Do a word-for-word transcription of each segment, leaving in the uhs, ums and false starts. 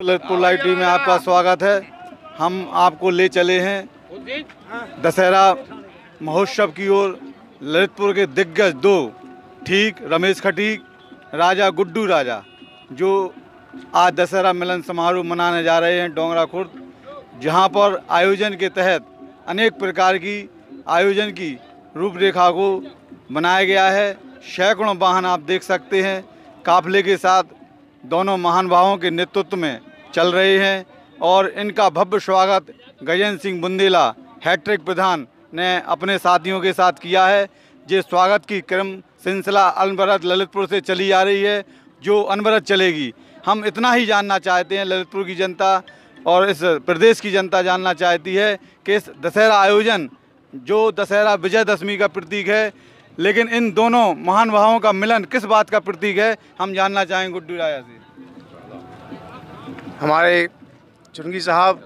Lalitpur live TV में आपका स्वागत है। हम आपको ले चले हैं दशहरा महोत्सव की ओर। ललितपुर के दिग्गज दो ठीक रमेश खटीक, राजा गुड्डू राजा, जो आज दशहरा मिलन समारोह मनाने जा रहे हैं डोंगरा खुर्द, जहां पर आयोजन के तहत अनेक प्रकार की आयोजन की रूपरेखा को बनाया गया है। सैकड़ों वाहन आप देख सकते हैं काफिले के साथ दोनों महानुभावों के नेतृत्व में चल रहे हैं और इनका भव्य स्वागत गजेंद्र सिंह बुंदेला हैट्रिक प्रधान ने अपने साथियों के साथ किया है। ये स्वागत की क्रम सिलसिला अनवरत ललितपुर से चली आ रही है, जो अनवरत चलेगी। हम इतना ही जानना चाहते हैं, ललितपुर की जनता और इस प्रदेश की जनता जानना चाहती है कि इस दशहरा आयोजन जो दशहरा विजयदशमी का प्रतीक है, लेकिन इन दोनों महानुभावों का मिलन किस बात का प्रतीक है, हम जानना चाहेंगे गुड्डू राजा से। हमारे चुनगी साहब,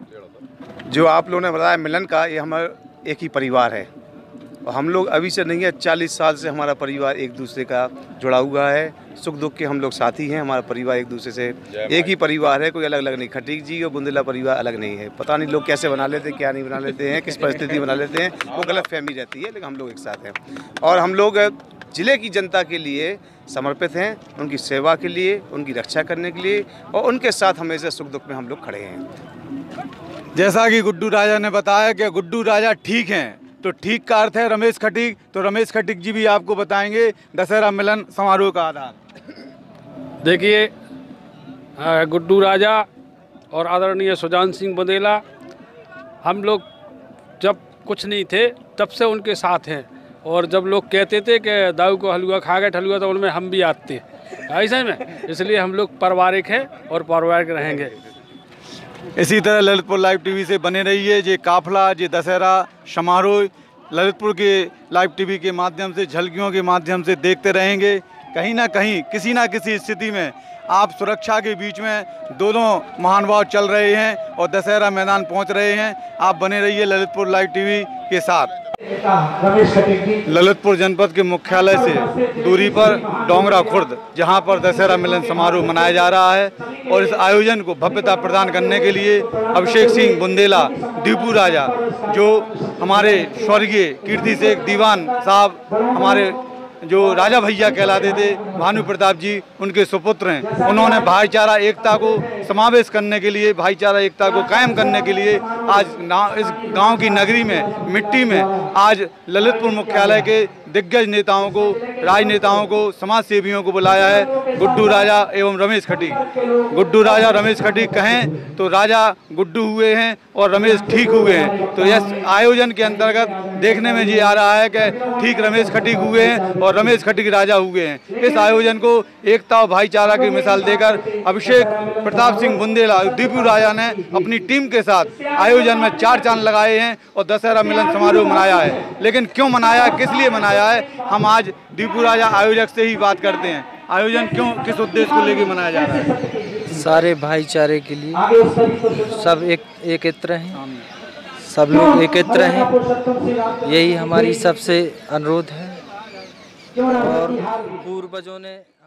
जो आप लोगों ने बताया मिलन का, ये हमारा एक ही परिवार है और हम लोग अभी से नहीं है, चालीस साल से हमारा परिवार एक दूसरे का जुड़ा हुआ है। सुख दुख के हम लोग साथी हैं। हमारा परिवार एक दूसरे से एक ही परिवार है, कोई अलग अलग नहीं। खटीक जी और बुंदेला परिवार अलग नहीं है। पता नहीं लोग कैसे बना लेते हैं, क्या नहीं बना लेते हैं, किस परिस्थिति बना लेते हैं, वो गलत फहमी रहती है, लेकिन हम लोग एक साथ हैं और हम लोग ज़िले की जनता के लिए समर्पित हैं, उनकी सेवा के लिए, उनकी रक्षा करने के लिए और उनके साथ हमेशा सुख दुख में हम लोग खड़े हैं। जैसा कि गुड्डू राजा ने बताया कि गुड्डू राजा ठीक हैं, तो ठीक का अर्थ है रमेश खटीक। तो रमेश खटीक जी भी आपको बताएंगे दशहरा मिलन समारोह का आधार। देखिए, गुड्डू राजा और आदरणीय सुजान सिंह बुंदेला, हम लोग जब कुछ नहीं थे तब से उनके साथ हैं और जब लोग कहते थे कि दाऊ को हलवा खा गए हलवा, तो उनमें हम भी आते हैं ऐसे में। इसलिए हम लोग पारिवारिक हैं और पारिवारिक रहेंगे। इसी तरह ललितपुर लाइव टीवी से बने रहिए। ये काफिला, ये दशहरा समारोह ललितपुर के लाइव टीवी के माध्यम से, झलकियों के माध्यम से देखते रहेंगे। कहीं ना कहीं किसी ना किसी स्थिति में आप सुरक्षा के बीच में दोनों महानुभाव चल रहे हैं और दशहरा मैदान पहुंच रहे हैं। आप बने रहिए ललितपुर लाइव टीवी के साथ। ललितपुर जनपद के मुख्यालय से दूरी पर डोंगरा खुर्द, जहां पर दशहरा मिलन समारोह मनाया जा रहा है और इस आयोजन को भव्यता प्रदान करने के लिए अभिषेक सिंह बुंदेला, दीपू राजा, जो हमारे स्वर्गीय कीर्ति शेख दीवान साहब, हमारे जो राजा भैया कहलाते थे, भानु प्रताप जी उनके सुपुत्र हैं। उन्होंने भाईचारा एकता को समावेश करने के लिए, भाईचारा एकता को कायम करने के लिए आज इस गांव की नगरी में, मिट्टी में आज ललितपुर मुख्यालय के दिग्गज नेताओं को, राजनेताओं को, समाज सेवियों को बुलाया है। गुड्डू राजा एवं रमेश खटीक। गुड्डू राजा रमेश खटीक कहें तो राजा गुड्डू हुए हैं और रमेश ठीक हुए हैं। तो इस आयोजन के अंतर्गत देखने में ये आ रहा है कि ठीक रमेश खटीक हुए हैं और रमेश खटीक राजा हुए हैं। इस आयोजन को एकता और भाईचारा की मिसाल देकर अभिषेक प्रताप सिंह बुंदेला, दीपू राजा ने अपनी टीम के साथ आयोजन में चार चांद लगाए हैं और दशहरा मिलन समारोह मनाया है। लेकिन क्यों मनाया, किस लिए मनाया है, हम आज दीपू राजा आयोजक से ही बात करते हैं। आयोजन क्यों, किस उद्देश्य को लेकर मनाया जा रहा है? सारे भाईचारे के लिए, सब एक एकत्र हैं, सब लोग एकत्र हैं, यही हमारी सबसे अनुरोध है। और पूर्वजों ने